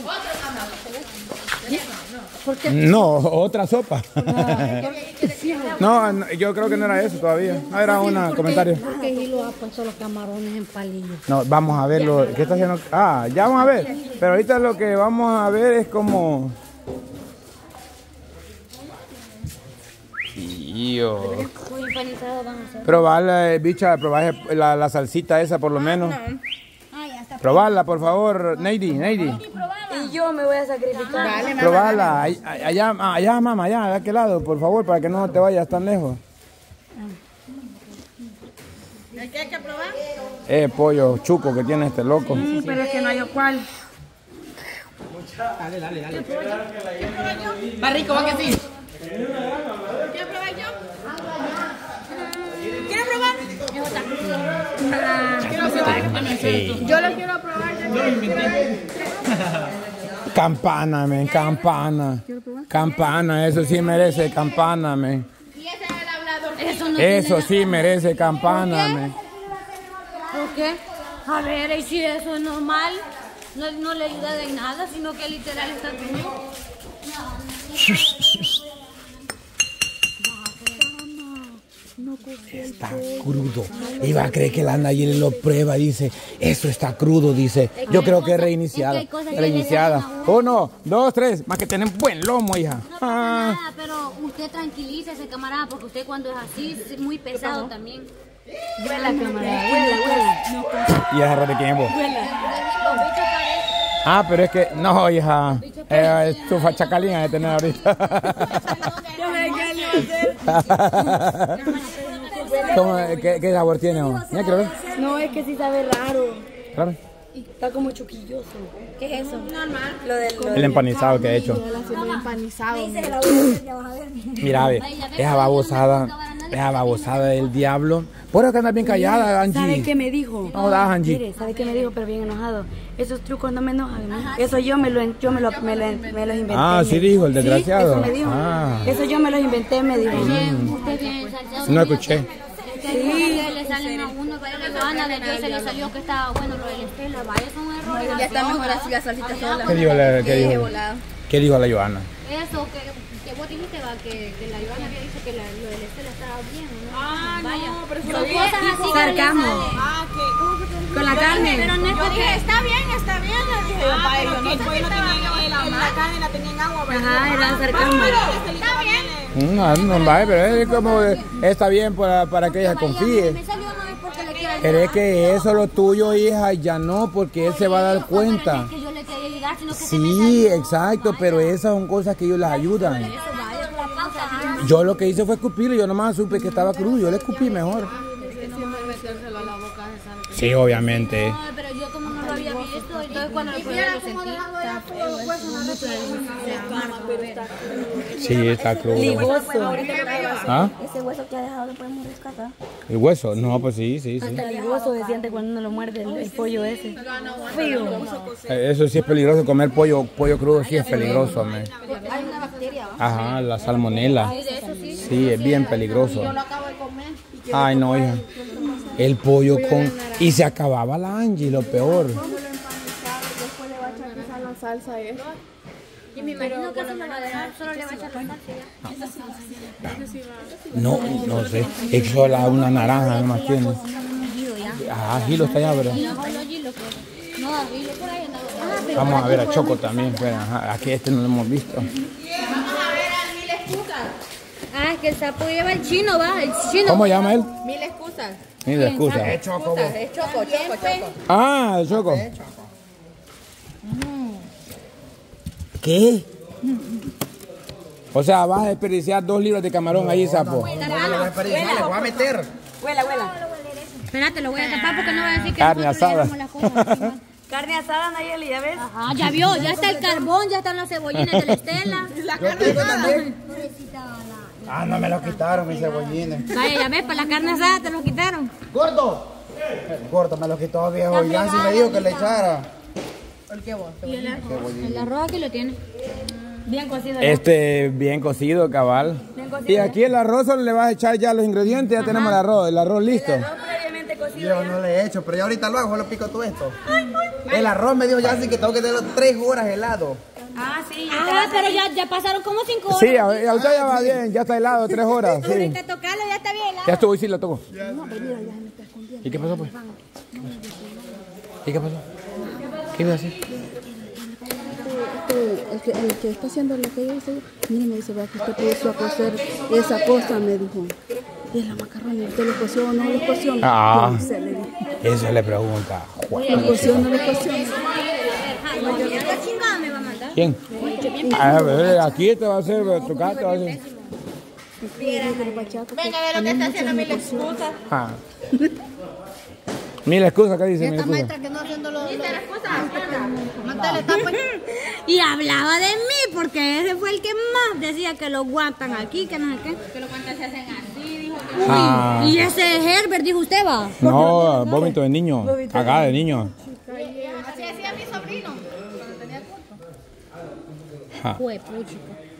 ¿Por qué? No, otra sopa. No, yo creo que no era eso todavía. No, era un comentario. ¿Por qué Gilo ha puesto los camarones en palillos? No, vamos a verlo. ¿Qué está haciendo? Ah, ya vamos a ver. Pero ahorita lo que vamos a ver es como... Tío. Muy empanizado van a ser. Probarla, bicha, probar la salsita esa por lo menos. Probarla, por favor, Neidi. Y yo me voy a sacrificar. Dale, Probarla. Allá, mamá, allá, de aquel lado, por favor, para que no te vayas tan lejos. ¿Qué hay que probar? Pollo chuco que tiene este loco. Pero es que no hay cuál. Dale. Va rico, va que sí. ¿Quieres probar yo? ¿Quieres probar? Quiero probar. Sí. Yo lo quiero probar. Yo lo inventé. Campana, men, campana. Campana, eso sí merece campana, men. Y ese es el hablador. Eso sí merece campana, men. ¿Por qué? A ver, y si eso es normal, no le ayuda de nada, sino que literal está crudo. Está crudo. Iba a creer que la Nayeli lo prueba, dice, eso está crudo, dice. Yo creo que es reiniciada. es que hay cosas que Reiniciada. le dejan a uno. 1, 2, 3. Más que tienen buen lomo, hija. No pasa nada, pero usted tranquilícese, camarada, porque usted cuando es así es muy pesado también. Huela, camarada. Huela. ¿Y esa de quién es vos? Los bichos parecen. Ah, pero es que, no, hija. Es tu chacalina de tener ahorita. Yo me quedé libre a hacer. ¿Qué sabor tiene? Mira, quiero ver. No, es que sí sabe raro. Claro. Está como chuquilloso. ¿Qué es eso? Normal. Lo del... El empanizado que he hecho. El empanizado. Mira, ve, esa babosada del diablo. Por acá andas bien callada, Angie. ¿Sabe qué me dijo? No, da, Angie. Mire, ¿sabe qué me dijo? Pero bien enojado. Esos trucos no me enojan, ¿no? Eso yo me los inventé. Ah, sí dijo, el desgraciado. Sí, eso me dijo. Ah. Eso yo me los inventé, me dijo. Usted bien salseado. No escuché. Sí. Le salen a uno, para la Joana, de que se le salió que estaba bueno lo del Estela. Vaya, es un error. Ya está mejor así la salsita sola. ¿Qué dijo, ¿Qué dijo la Joana? Eso, que vos dijiste, va, que la Joana había dicho que lo del Estela estaba bien, ¿no? Ah, vaya. no, pero Son cosas así que le Sarcasmo. salen. Ah, que ¿cómo que te Con la carne. Pero no es Yo dije, porque... está bien, le dije yo para ellos. No sé qué estaba la carne la tenía en agua, ¿verdad? Ajá, era sarcasmo. Está bien. No, vale, pero es como está bien para que ella confíe. Me salió no es porque le quiero Pero es que eso lo tuyo, hija, ya no, porque él se va a dar cuenta. que yo le quería ayudar, sino que Sí, exacto, pero esas son cosas que ellos las ayudan. vaya por la pausa. Yo lo que hice fue escupirlo, yo nomás supe que estaba crudo, yo le escupí mejor. Sí, obviamente. No, pero yo como no lo había visto, entonces cuando lo probé lo sentí. Sí, está crudo. ¿Ah? Ese hueso que ha dejado lo podemos rescatar. ¿El hueso? No, pues sí. Hasta ligoso se siente cuando uno lo muerde el pollo ese. Frío. Eso sí es peligroso, comer pollo crudo sí es peligroso, man. Hay una bacteria, ¿va? Ajá, la salmonela. Sí, es bien peligroso. Ay, no, hija. El pollo con... Y se acababa la Angie, lo peor. Después le va a echar quizás la salsa esa. Y me imagino que eso lo va a dejar, solo le va a echar la salsa ya. No sé. Es solo una naranja nomás tiene. Ah, Gilo está allá, ¿verdad? No, y por ahí andaba. Vamos a ver a Choco también. Pero, ajá, aquí este no lo hemos visto. Ah, es que el sapo lleva el chino, va, el chino. ¿Cómo llama él? Mil excusas. Mira, excusa. Es Choco. Ah, el Choco. ¿Qué? O sea, vas a desperdiciar 2 libras de camarón ahí, sapo. Le voy a meter. Huela. Espérate, lo voy a tapar porque no va a decir que Carne nosotros asada. llevamos las cosas encima. Carne asada, Nayeli, ¿ya ves? Ajá, ya vio, ya está el carbón, ya están las cebollines de la Estela. Yo tengo también. Ah, no me lo quitaron mis cebollines. Vaya, ya ves, para la carne asada te lo quitaron. ¡Gordo! Gordo me lo quitó, viejo. Ya si me dijo que le echara. El arroz aquí lo tiene. Bien cocido. Bien cocido, cabal. Y aquí el arroz solo le vas a echar ya los ingredientes, ya tenemos el arroz listo. Previamente cocido Yo no le he hecho, pero ya ahorita lo hago, solo pico todo esto. El arroz me dijo ya así que tengo que tenerlo 3 horas helado. Ah, sí. Ah, pero ya pasaron como 5 horas. Sí, ahorita ya va bien, ya está helado, 3 horas. Sí. Ahorita tocarlo, ya está bien. Ya estuvo y sí lo tocó. ¿Y qué pasó pues? ¿Y qué pasó? ¿Qué iba a hacer? El que está haciendo lo que yo hice, mire, me dice, vea que usted puso a cocer esa cosa, me dijo. Y es la macarrones, ¿usted lo coció o no lo coció? Ah, No sé, le dije. eso le pregunta. ¿Lo coció o no lo coció? Esta chingada me va a matar. ¿Quién? A ver, aquí te va a hacer, tu casa te va a hacer. Venga, a ver lo que está haciendo mi excusa. Ah. Mil excusas, ¿qué dice? Mil Esta excusas. maestra que no haciendo lo... ¿Dice la excusa? Mantele, tapa. Y hablaba de mí porque ese fue el que más decía que lo guantan aquí, que no sé qué. Que los guantes se hacen así, dijo. Ah. Y ese Herbert, dijo usted, va. No, vómito de niño. Acá de niño. Así hacía mi sobrino cuando tenía culto. Ah. Fue puchico.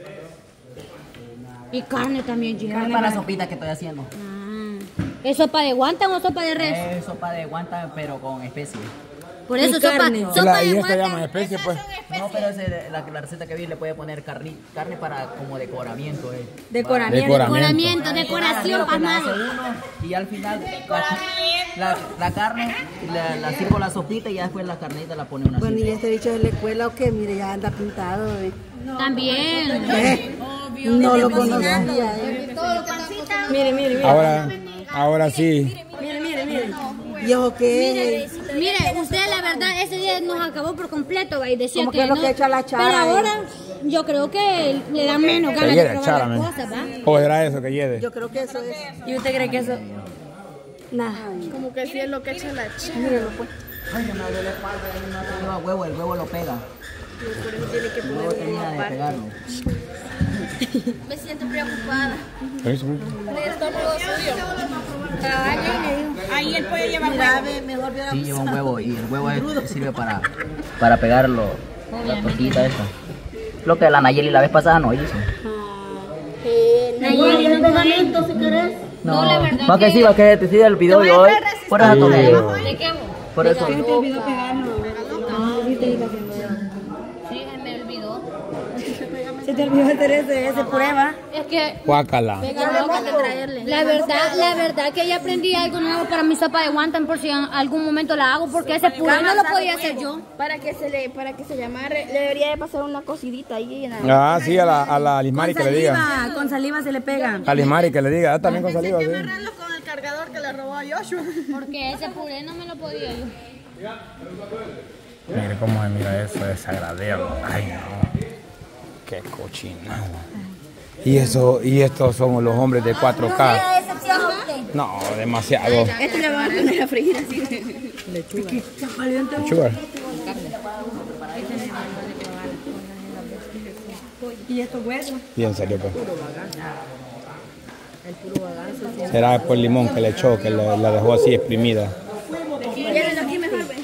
Y carne también, chica. Carne para la sopita que estoy haciendo. ¿Es sopa de guantán o sopa de res? Es sopa de guanta, pero con especies. Por eso sopa de Y esta llaman guantán. especie, pues. No, pero la receta que vi le puede poner carne para como decoramiento. Decoramiento. Decoración para nadie. Y al final la carne la sirvo la sopita y ya después la carnita la pone una Bueno, así. ¿y este bicho de la escuela o qué? Mire, ya anda pintado, También. No lo conocía, Mire. Ahora sí. ¿Y ojo qué? Mire, usted la verdad ese día nos acabó por completo, va, y decía Como que que es lo no. que echa la chara, Pero ahora yo creo que le dan menos ganas de probar las cosas, ¿va? ¿O era eso que lleve? Yo creo que eso es. ¿Y usted cree que eso? Nada. Como que sí es lo que echa la chica. Míralo, pues. Ay, no me duele la espalda, no lleva huevo, el huevo lo pega. El huevo termina de pegarlo. Me siento preocupada. Permiso, El estómago suyo. Ahí el pollo lleva huevo. Sí, lleva un huevo y el huevo sirve para pegarlo, la tortillita esta. Lo que la Nayeli la vez pasada no hizo. Nayeli, no pegamento si querés. No, la verdad va que sí, va que te sigue el video de hoy. Por eso tomé. ¿De qué? Por eso. Sí, me olvidó. Se te olvidó hacer ese prueba. Es que Guácala. la verdad que ya aprendí algo nuevo para mi sopa de guantán por si en algún momento la hago, porque ese puré no lo podía hacer yo. Para que se le amarre, le debería de pasar una cocidita ahí en la... Ah, sí, a la Lismari que le diga. Con saliva se le pega. A Lismari que le diga. También con saliva, sí. con el cargador que le robó a Joshua. Porque ese puré no me lo podía yo. Mire cómo se mira eso, desagradable. Ay, no. Qué cochinada. Y estos somos los hombres de 4K. No, demasiado. Este le van a poner a freír así. Lechuga. ¿Y estos huesos? Bien serio, pues. Será por el limón que le echó, que la dejó así exprimida. Llévenlo aquí mejor, ve.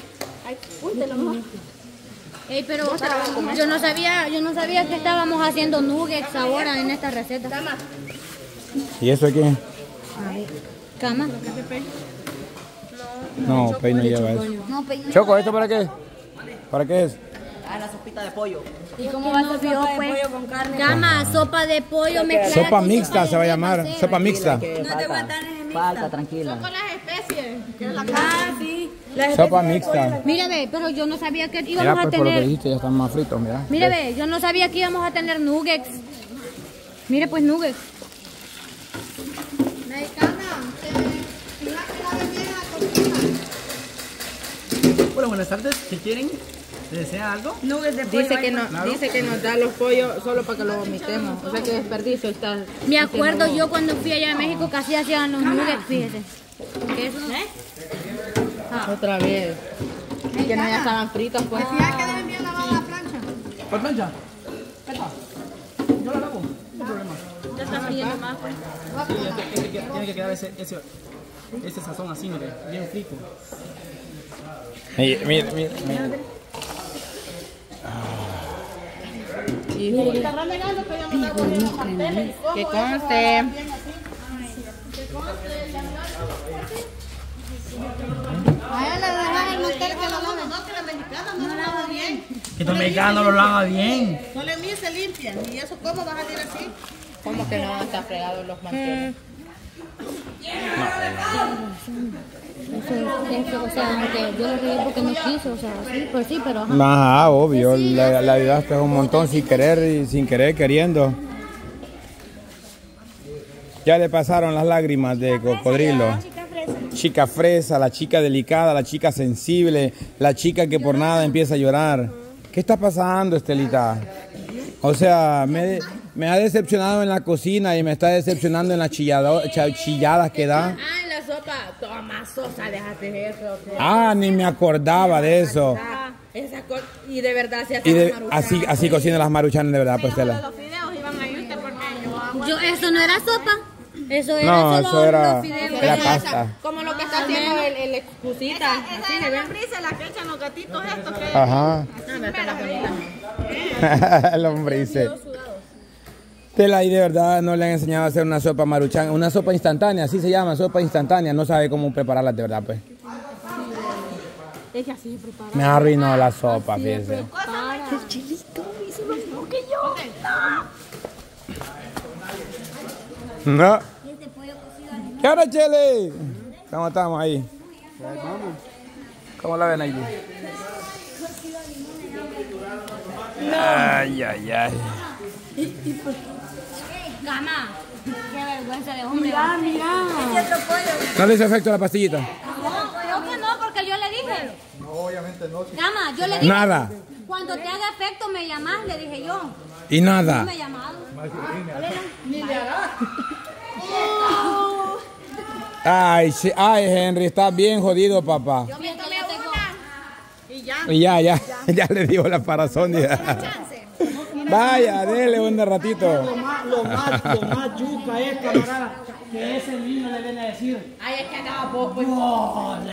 Ey, pero yo no sabía que estábamos haciendo nuggets ahora en esta receta. ¿Y eso aquí? Cama. No, Pei no lleva eso. No, peña. Choco, ¿esto para qué? ¿Para qué es? Ah, la sopita de pollo. ¿Y cómo va a ser sopa de pollo con carne? Cama, sopa de pollo mezclada. Sopa con mixta de se va a res, llamar. no sé. Sopa mixta. Falta, tranquila. Con las especies. Sí. Sopa mixta. Mira, ve, pero yo no sabía que Mira, íbamos a pues por lo que tener. dijiste, ya están más fritos, mira. Mira, ve, yo no sabía que íbamos a tener nuggets. Mire, pues nuggets. Bueno, buenas tardes. ¿Qué quieren? ¿Les desea algo? Dice que nos da los pollos solo para que los vomitemos. O sea que desperdicio está. Me acuerdo yo cuando fui allá a México casi hacían los nuggets, fíjese. Porque eso Otra vez. Y que no ya estaban fritos, pues. ¿Por plancha? Yo la lavo. No problema. ya está friendo más. Pues. Sí, tiene que quedar ese sazón así, mire, bien frito. Mira. Que conste. no lo lava bien. Que los mexicanos no lo lava bien. No le mí se limpian. ¿Y eso cómo va a salir así? ¿Cómo que no está fregado los manteles? Eso, o sea, aunque yo lo regué porque no quiso, o sea, sí, pues sí, pero ajá. Ajá, obvio, le ayudaste un montón sin querer y sin querer queriendo. Ya le pasaron las lágrimas de cocodrilo. Chica fresa, la chica delicada, la chica sensible, la chica que por nada empieza a llorar. ¿Qué está pasando, Estelita? O sea, me ha decepcionado en la cocina y me está decepcionando en las chilladas que da. Ah, en la sopa, toma sosa, déjate eso. Ah, ni me acordaba de eso. Y de verdad se hace así cocina las maruchanas de verdad, pues Estela. Los fideos iban a irte por medio. Yo, eso no era sopa. Eso era No, solo eso era, los fideos. era pasta. Como lo que está haciendo el excusita. Así se ven. La que echan los gatitos estos que... Ajá. El hombre dice. Estela ahí de verdad no le han enseñado a hacer una sopa maruchan, una sopa instantánea, así se llama, sopa instantánea, no sabe cómo prepararla de verdad, pues. Ella sí prepara. Me arruinó la sopa, fíjese. El chilito hizo lo mismo que yo. No. ¿Qué hora, Chele? ¿Cómo estamos ahí? ¿Cómo la ven ahí? Ay, ay, ay. Gama, qué vergüenza de hombre. Mira. ¿No le hizo efecto la pastillita? No, creo que no, porque yo le dije. No, obviamente no. Gama, yo le dije. Nada. Cuando te haga efecto me llamás, le dije yo. Y nada. No me he llamado. Ni le hará. Ay, sí, ay, Henry, estás bien jodido, papá. Yo me tomé una. Y ya. Y ya le dio la parazón. Vaya, dele un ratito. Lo más yuca es, camarada, que ese niño le viene a decir. Ay, es que andaba vos, pues.